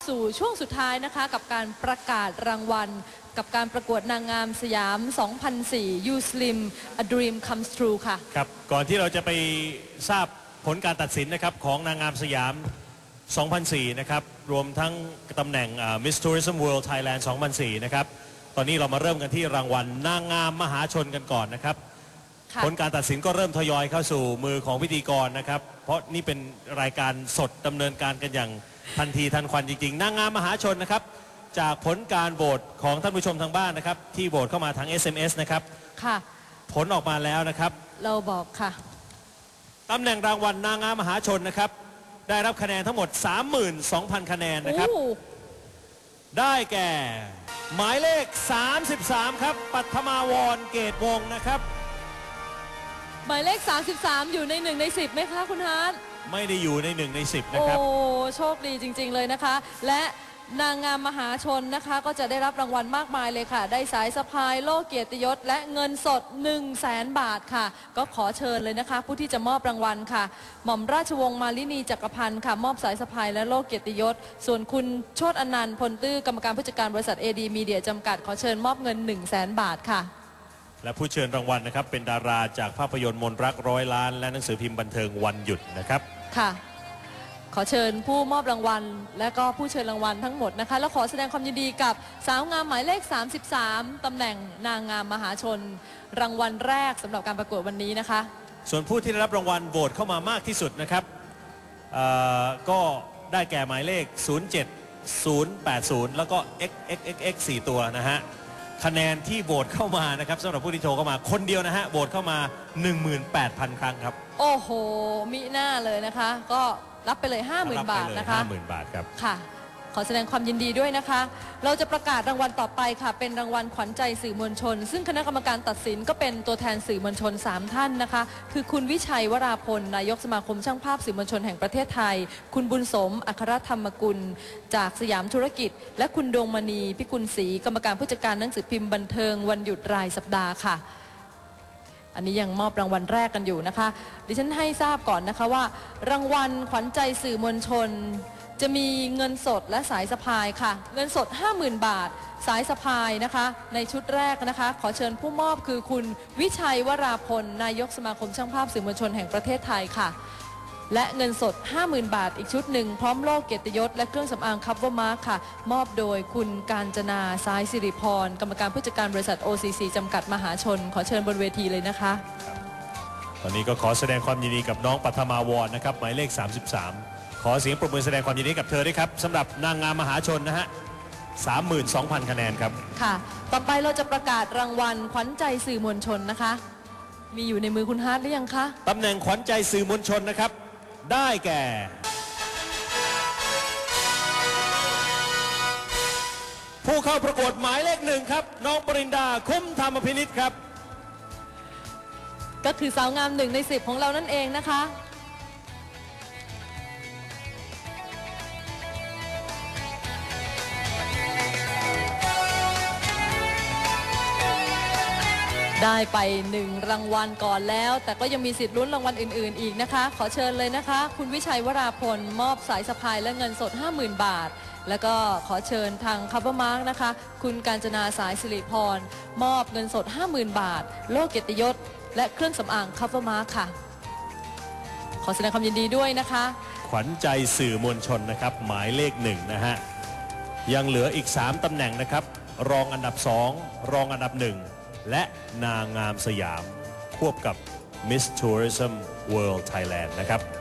สู่ช่วงสุดท้ายนะคะกับการประกาศรางวัลกับการประกวดนางงามสยาม 2004 You Slim A Dream Comes True ค่ะครับก่อนที่เราจะไปทราบผลการตัดสินนะครับของนางงามสยาม 2004 นะครับรวมทั้งตำแหน่ง Miss Tourism World Thailand 2004 นะครับตอนนี้เรามาเริ่มกันที่รางวัลนางงามมหาชนกันก่อนนะครับผลการตัดสินก็เริ่มทยอยเข้าสู่มือของพิธีกรนะครับเพราะนี่เป็นรายการสดดำเนินการกันอย่างทันทีทันควันจริงๆนางงามมหาชนนะครับจากผลการโหวตของท่านผู้ชมทางบ้านนะครับที่โหวตเข้ามาทาง SMS นะครับค่ะผลออกมาแล้วนะครับเราบอกค่ะตำแหน่งรางวัลนางงามมหาชนนะครับได้รับคะแนนทั้งหมด 32,000 คะแนนนะครับได้แก่หมายเลข 33 ครับปัทมาวรเกตวงศ์นะครับหมายเลข 33 อยู่ใน1 ใน 10ไหมคะคุณฮาร์ดไม่ได้อยู่ใน1 ใน 10นะครับโอ้โชคดีจริงๆเลยนะคะและนางงามมหาชนนะคะก็จะได้รับรางวัลมากมายเลยค่ะได้สายสะพายโล่เกียรติยศและเงินสด 100,000 บาทค่ะก็ขอเชิญเลยนะคะผู้ที่จะมอบรางวัลค่ะหม่อมราชวงศ์มาลินีจักรพันธ์ค่ะมอบสายสะพายและโล่เกียรติยศส่วนคุณโชติอนันต์พลตื้อกรรมการผู้จัดการบริษัท AD Media จำกัดขอเชิญมอบเงิน 100,000 บาทค่ะและผู้เชิญรางวัลนะครับเป็นดาราจากภาพยนตร์มนรัก100 ล้านและหนังสือพิมพ์บันเทิงวันหยุดนะครับค่ะขอเชิญผู้มอบรางวัลและก็ผู้เชิญรางวัลทั้งหมดนะคะและขอแสดงความยินดีกับสาวงามหมายเลข 33 ตำแหน่งนางงามมหาชนรางวัลแรกสำหรับการประกวดวันนี้นะคะส่วนผู้ที่ได้รับรางวัลโหวตเข้ามามากที่สุดนะครับก็ได้แก่หมายเลข 07080 แล้วก็ XXXX 4 ตัวนะฮะคะแนนที่โหวตเข้ามานะครับสำหรับผู้ที่โทรเข้ามาคนเดียวนะฮะโหวตเข้ามา 18,000 ครั้งครับโอ้โหมิน่าเลยนะคะก็รับไปเลย 50,000 บาทนะคะ 50,000 บาทครับค่ะขอแสดงความยินดีด้วยนะคะเราจะประกาศรางวัลต่อไปค่ะเป็นรางวัลขวัญใจสื่อมวลชนซึ่งคณะกรรมการตัดสินก็เป็นตัวแทนสื่อมวลชน3ท่านนะคะคือคุณวิชัยวราพลนายกสมาคมช่างภาพสื่อมวลชนแห่งประเทศไทยคุณบุญสมอัครธรรมกุลจากสยามธุรกิจและคุณดวงมณีพิกุลศรีกรรมการผู้จัดการหนังสือพิมพ์บันเทิงวันหยุดรายสัปดาห์ค่ะอันนี้ยังมอบรางวัลแรกกันอยู่นะคะดิฉันให้ทราบก่อนนะคะว่ารางวัลขวัญใจสื่อมวลชนจะมีเงินสดและสายสะพายค่ะเงินสด 50,000 บาทสายสะพายนะคะในชุดแรกนะคะขอเชิญผู้มอบคือคุณวิชัยวราพลนายกสมาคมช่างภาพสื่อมวลชนแห่งประเทศไทยค่ะและเงินสด 50,000 บาทอีกชุดหนึ่งพร้อมโล่เกียรติยศและเครื่องสำอางคัฟเวอร์มาร์คค่ะมอบโดยคุณกาญจนาซ้ายสิริพรกรรมการผู้จัดการบริษัท OCC จำกัดมหาชนขอเชิญบนเวทีเลยนะคะตอนนี้ก็ขอแสดงความยินดีกับน้องปัทมาวรนะครับหมายเลข 33ขอเสียงปรบมือแสดงความยินดีกับเธอด้วยครับสำหรับนางงามมหาชนนะฮะ 32,000 คะแนนครับค่ะต่อไปเราจะประกาศรางวัลขวัญใจสื่อมวลชนนะคะมีอยู่ในมือคุณฮาร์ดหรือยังคะตำแหน่งขวัญใจสื่อมวลชนนะครับได้แก่ผู้เข้าประกวดหมายเลข 1ครับน้องปรินดาคุ้มธรรมพินิจครับก็คือสาวงาม1 ใน 10ของเรานั่นเองนะคะได้ไป1 รางวัลก่อนแล้วแต่ก็ยังมีสิทธิ์ลุ้นรางวัลอื่นๆอีกนะคะขอเชิญเลยนะคะคุณวิชัยวราพลมอบสายสะพายและเงินสด 50,000 บาทแล้วก็ขอเชิญทางคัฟเวอร์มาร์คนะคะคุณกาญจนาสายสิริพรมอบเงินสด 50,000 บาทโล่เกียรติยศและเครื่องสำอางคัฟเวอร์มาร์คค่ะขอแสดงความยินดีด้วยนะคะขวัญใจสื่อมวลชนนะครับหมายเลข 1นะฮะยังเหลืออีก3 ตำแหน่งนะครับรองอันดับ 2รองอันดับ 1และนางงามสยามควบกับ Miss Tourism World Thailand นะครับ